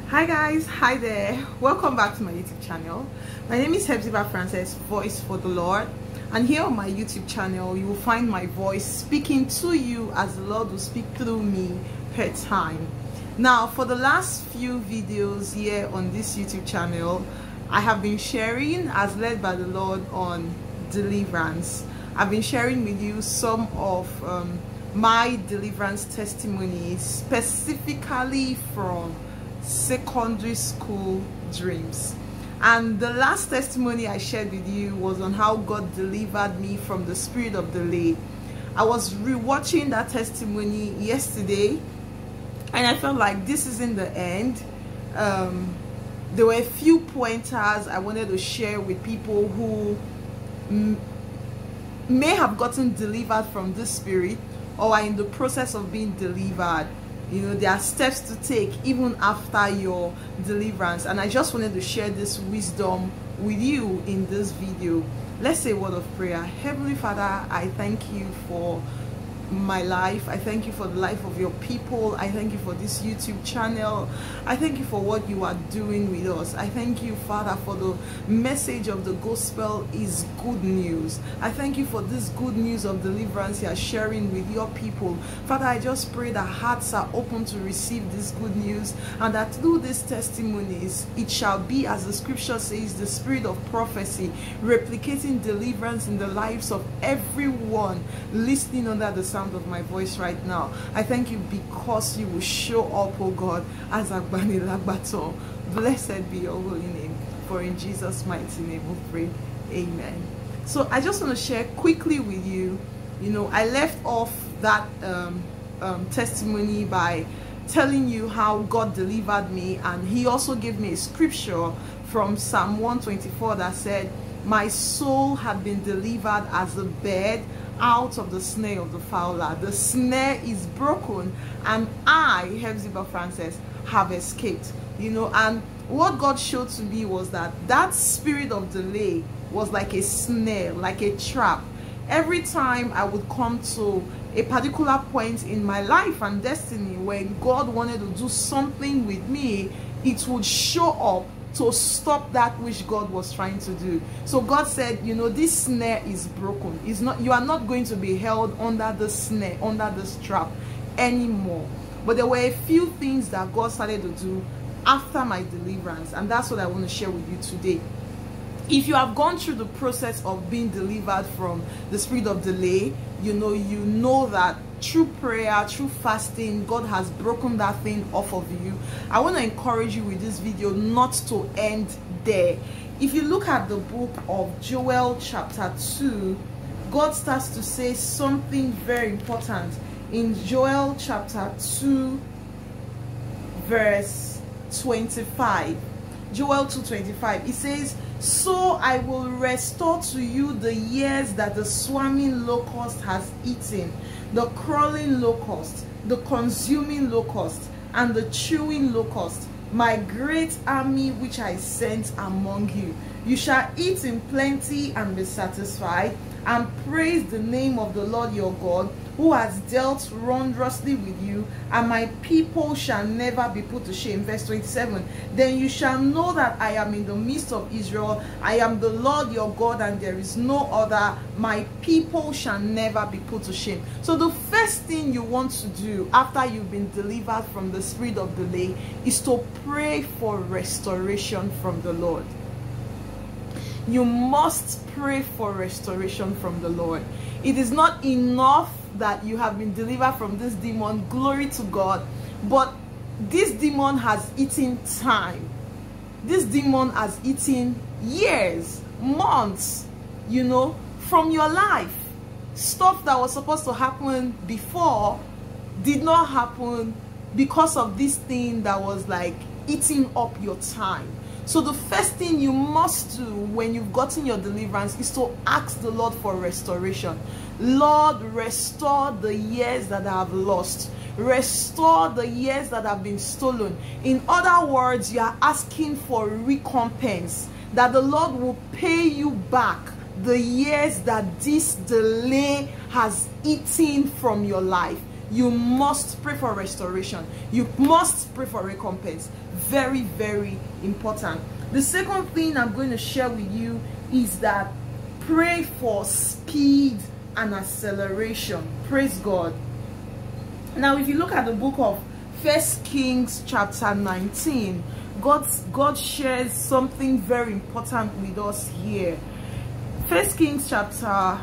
Hi guys, hi there, welcome back to my YouTube channel. My name is Hepzibah Frances, Voice for the Lord, and here on my YouTube channel you will find my voice speaking to you as the Lord will speak through me per time. Now, for the last few videos here on this YouTube channel, I have been sharing as led by the Lord on deliverance. I've been sharing with you some of my deliverance testimonies, specifically from secondary school dreams. And the last testimony I shared with you was on how God delivered me from the spirit of delay. I was rewatching that testimony yesterday and I felt like this isn't the end. There were a few pointers I wanted to share with people who may have gotten delivered from this spirit or are in the process of being delivered. You know, there are steps to take even after your deliverance, and I just wanted to share this wisdom with you in this video. Let's say a word of prayer. Heavenly Father, I thank you for my life. I thank you for the life of your people. I thank you for this YouTube channel. I thank you for what you are doing with us. I thank you, Father, for the message of the gospel is good news. I thank you for this good news of deliverance you are sharing with your people. Father, I just pray that hearts are open to receive this good news, and that through these testimonies it shall be, as the scripture says, the spirit of prophecy replicating deliverance in the lives of everyone listening under the sound of my voice right now. I thank you because you will show up, oh God, as Agbani Lagbato. Blessed be your holy name, for in Jesus' mighty name we pray. Amen. So I just want to share quickly with you, I left off that testimony by telling you how God delivered me, and he also gave me a scripture from Psalm 124 that said, my soul had been delivered as a bird out of the snare of the fowler. The snare is broken and I, Hepzibah Frances, have escaped. And what God showed to me was that spirit of delay was like a snare, like a trap. Every time I would come to a particular point in my life and destiny when God wanted to do something with me, it would show up to stop that which God was trying to do. So God said, this snare is broken. You are not going to be held under the snare, under this trap anymore. But there were a few things that God started to do after my deliverance, and that's what I want to share with you today. If you have gone through the process of being delivered from the spirit of delay, you know that through prayer, through fasting, God has broken that thing off of you. I want to encourage you with this video not to end there. If you look at the book of Joel chapter 2, God starts to say something very important in Joel chapter 2 verse 25. Joel 2:25, it says, so I will restore to you the years that the swarming locust has eaten, the crawling locust, the consuming locust, and the chewing locust, my great army which I sent among you. You shall eat in plenty and be satisfied, and praise the name of the Lord your God, who has dealt wondrously with you, and my people shall never be put to shame. Verse 27, then you shall know that I am in the midst of Israel. I am the Lord your God, and there is no other. My people shall never be put to shame. So the first thing you want to do after you've been delivered from the spirit of delay is to pray for restoration from the Lord. You must pray for restoration from the Lord. It is not enough that you have been delivered from this demon, glory to God, but this demon has eaten time. This demon has eaten years, months, from your life. Stuff that was supposed to happen before did not happen because of this thing that was like eating up your time. So the first thing you must do when you've gotten your deliverance is to ask the Lord for restoration. Lord, restore the years that I have lost. Restore the years that have been stolen. In other words, you are asking for recompense, that the Lord will pay you back the years that this delay has eaten from your life. you must pray for restoration. You must pray for recompense. Very, very important. The second thing I'm going to share with you is that pray for speed and acceleration. Praise God. Now, if you look at the book of 1 Kings chapter 19, God shares something very important with us here. 1 Kings chapter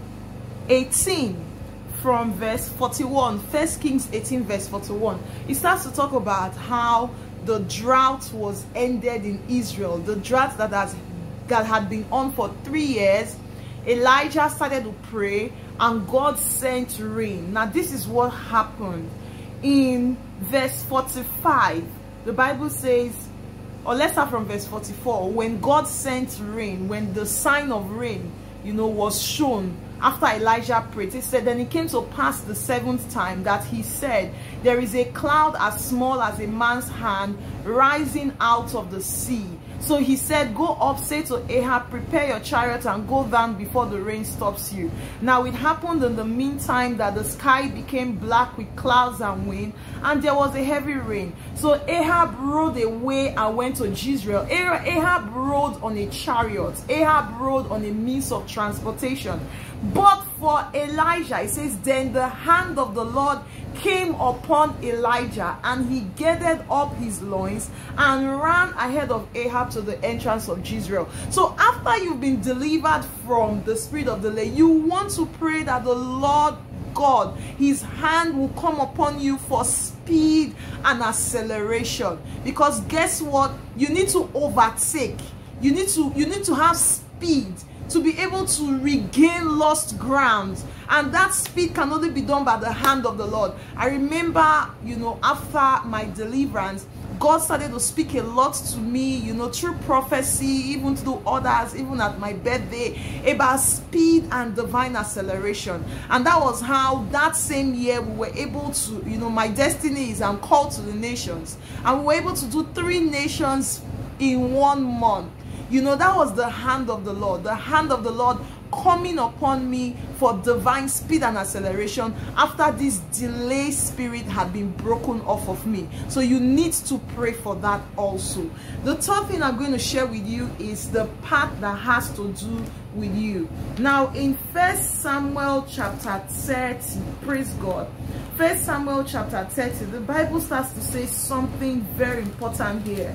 18 from verse 41. 1 Kings 18 verse 41. It starts to talk about how the drought was ended in Israel. The drought that had been on for 3 years. Elijah started to pray and God sent rain. Now this is what happened. In verse 45, the Bible says, or let's start from verse 44. When God sent rain, when the sign of rain, was shown after Elijah prayed, it said, then it came to pass the 7th time that he said, there is a cloud as small as a man's hand rising out of the sea. So he said, go up, say to Ahab, prepare your chariot and go down before the rain stops you. Now it happened in the meantime that the sky became black with clouds and wind, and there was a heavy rain. So Ahab rode away and went to Jezreel. Ahab rode on a chariot. Ahab rode on a means of transportation. But for Elijah, it says, then the hand of the Lord came upon Elijah, and he gathered up his loins and ran ahead of Ahab to the entrance of Jezreel. So after you've been delivered from the spirit of delay, you want to pray that the Lord God, his hand will come upon you for speed and acceleration. Because guess what? You need to overtake. You need to have speed to be able to regain lost ground, and that speed can only be done by the hand of the Lord. I remember, after my deliverance, God started to speak a lot to me, through prophecy, even to others, even at my birthday, about speed and divine acceleration. And that was how that same year we were able to, my destiny is I'm called to the nations, and we were able to do 3 nations in 1 month. That was the hand of the Lord. The hand of the Lord coming upon me for divine speed and acceleration after this delay spirit had been broken off of me. So you need to pray for that also. The third thing I'm going to share with you is the part that has to do with you. Now in 1 Samuel chapter 30, praise God, 1 Samuel chapter 30, the Bible starts to say something very important here.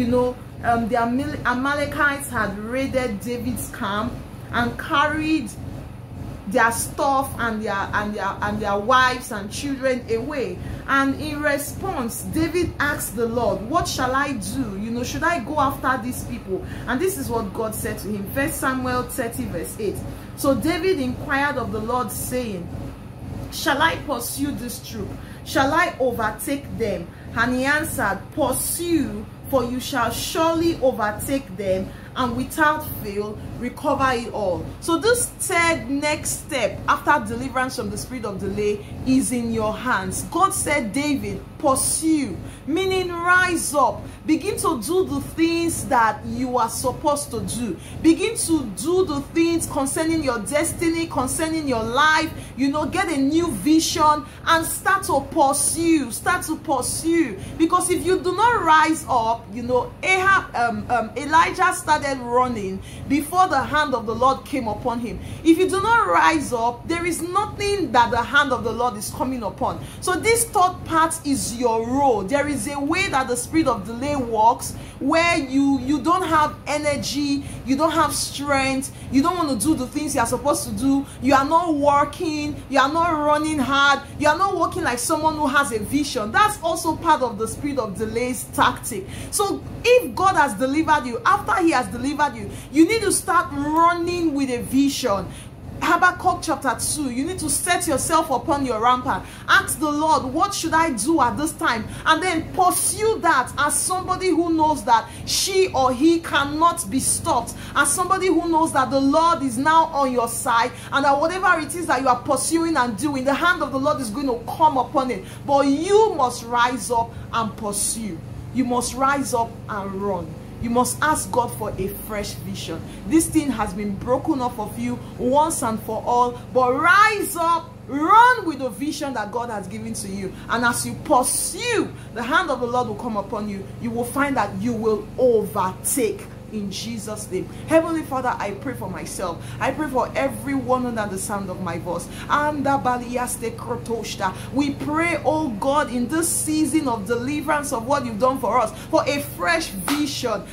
The Amalekites had raided David's camp and carried their stuff and their wives and children away. And in response, David asked the Lord, what shall I do? Should I go after these people? And this is what God said to him. 1 Samuel 30 verse 8. So David inquired of the Lord, saying, shall I pursue this troop? Shall I overtake them? And he answered, pursue, for you shall surely overtake them, and without fail recover it all. So this third next step after deliverance from the spirit of delay is in your hands. God said, David, pursue, meaning rise up, begin to do the things that you are supposed to do. Begin to do the things concerning your destiny, concerning your life, get a new vision and start to pursue. Because if you do not rise up, Elijah started running before the hand of the Lord came upon him. If you do not rise up, there is nothing that the hand of the Lord is coming upon. So this third part is your road. There is a way that the spirit of delay works where you don't have energy, you don't have strength, you don't want to do the things you are supposed to do, you are not working, you are not running hard, you are not working like someone who has a vision. That's also part of the spirit of delay's tactic. So if God has delivered you, after he has delivered you, you need to start running with a vision. Habakkuk chapter 2, you need to set yourself upon your rampart. Ask the Lord, what should I do at this time? And then pursue that as somebody who knows that she or he cannot be stopped. As somebody who knows that the Lord is now on your side, and that whatever it is that you are pursuing and doing, the hand of the Lord is going to come upon it. But you must rise up and pursue. You must rise up and run. You must ask God for a fresh vision. This thing has been broken off of you once and for all, but rise up Run with the vision that God has given to you. And as you pursue, the hand of the Lord will come upon you. You will find that you will overtake. In Jesus' name. Heavenly Father, I pray for myself. I pray for everyone under the sound of my voice. We pray, oh God, in this season of deliverance of what you've done for us, for a fresh vision.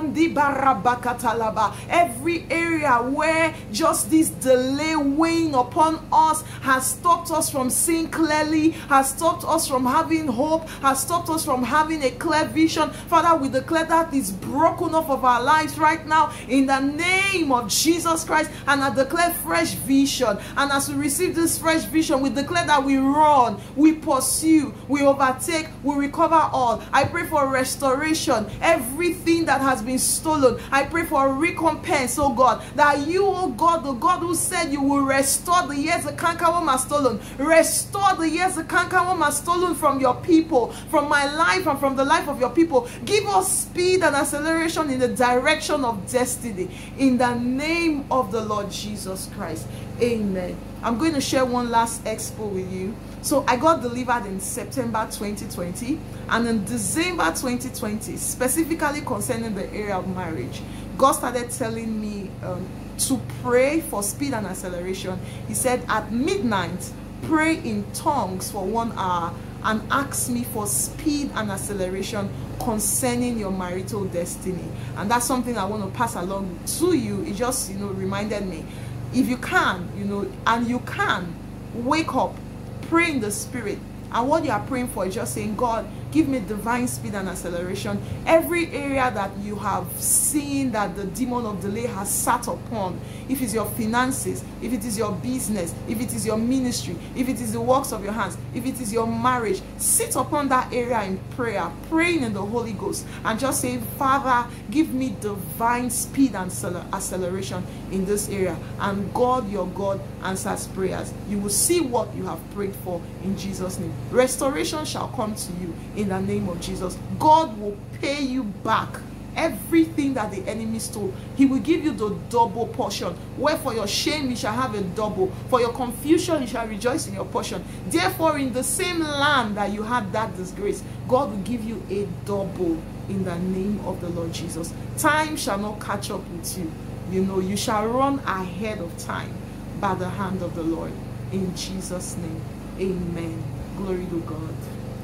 Every area where just this delay weighing upon us has stopped us from seeing clearly, has stopped us from having hope, has stopped us from having a clear vision. Father, we declare that it's broken off of our lives right now in the name of Jesus Christ, and I declare fresh vision. And as we receive this fresh vision, we declare that we run, we pursue, we overtake, we recover all. I pray for restoration, everything that has been stolen. I pray for recompense, oh God, that you, oh God, the God who said you will restore the years the cankerworm has stolen, restore the years the cankerworm has stolen from your people, from my life and from the life of your people. Give us speed and acceleration in the direction of destiny, in the name of the Lord Jesus Christ. Amen. I'm going to share one last expo with you. So I got delivered in September 2020, and in December 2020, specifically concerning the area of marriage, God started telling me to pray for speed and acceleration. He said at midnight, pray in tongues for 1 hour and ask me for speed and acceleration concerning your marital destiny. And that's something I want to pass along to you. It just, reminded me, if you can, and you can, wake up, pray in the spirit. And what you are praying for is just saying, God, give me divine speed and acceleration. Every area that you have seen that the demon of delay has sat upon, if it's your finances, if it is your business, if it is your ministry, if it is the works of your hands, if it is your marriage, sit upon that area in prayer, praying in the Holy Ghost, and just say, Father, give me divine speed and acceleration in this area. And God, your God, answers prayers. You will see what you have prayed for in Jesus' name. Restoration shall come to you in the name of Jesus. God will pay you back everything that the enemy stole. He will give you the double portion. Where for your shame you shall have a double, for your confusion you shall rejoice in your portion. Therefore, in the same land that you had that disgrace, God will give you a double in the name of the Lord Jesus. Time shall not catch up with you. You shall run ahead of time by the hand of the Lord. In Jesus' name, amen. Glory to God.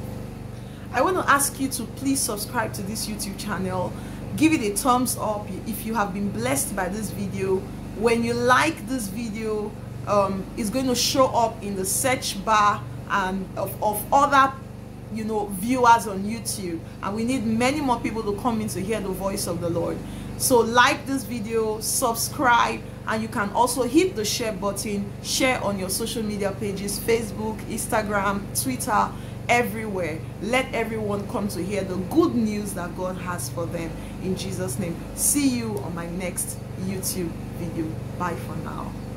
I want to ask you to please subscribe to this YouTube channel. Give it a thumbs up if you have been blessed by this video. When you like this video, it's going to show up in the search bar and of other viewers on YouTube, and we need many more people to come in to hear the voice of the Lord. So like this video, subscribe, and you can also hit the share button, share on your social media pages, Facebook, Instagram, Twitter, everywhere. Let everyone come to hear the good news that God has for them in Jesus' name. See you on my next YouTube video. Bye for now.